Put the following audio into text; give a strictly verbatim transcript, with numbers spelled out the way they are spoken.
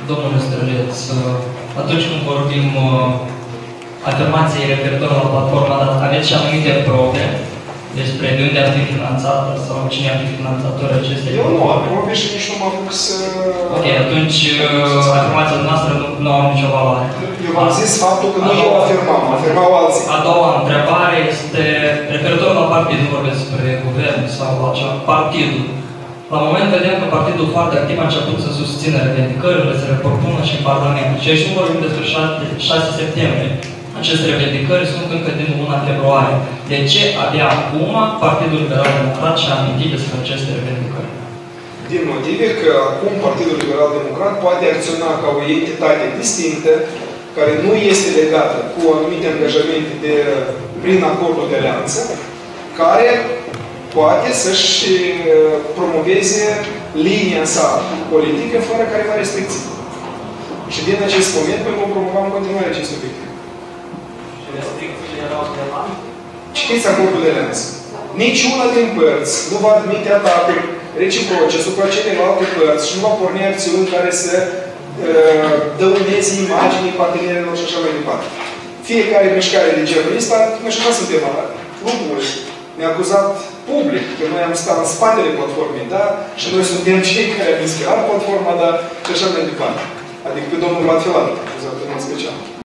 domnule Străleț, atunci când vorbim afirmații referitor la platforma, dar aveți și anumite probe despre de unde ar fi finanțată sau cine ar fi finanțatorul acestei? Eu nu am probe și nici nu mă apuc să... Ok, atunci afirmația noastră nu, nu au nicio valoare. Eu v-am zis faptul că nu eu afirmam, afirmau alții. A doua întrebare este referitor la partid, nu vorbesc despre guvern sau la cea, partidul. La moment vedem că partidul foarte activ a început să susțină revendicările, să le propună și în Parlament. Și aici nu vorbim despre șase septembrie. Aceste revendicări sunt încă din luna februarie. De ce abia acum Partidul Liberal Democrat și-a amintit despre aceste revendicări? Din motive că acum Partidul Liberal Democrat poate acționa ca o entitate distinctă, care nu este legată cu anumite angajamente de, prin acordul de alianță, care poate să-și promoveze linia sa politică fără careva restricții. Și din acest moment noi vom promova în continuare acest obiectiv. Citiți acordul de alianță. Niciuna din părți nu va admite atacuri reciproce supra celelalte părți și nu va porni acțiuni care să uh, dăuneze imaginii partenerilor și așa mai departe. Fiecare mișcare de genul ăsta, noi și așa suntem lucruri. Ne-a acuzat public că noi am stat în spatele platformei, da? Și noi suntem cei care am inspirat platforma, da? Și așa mai departe. Adică pe domnul Matfilat, acuzat în mod special.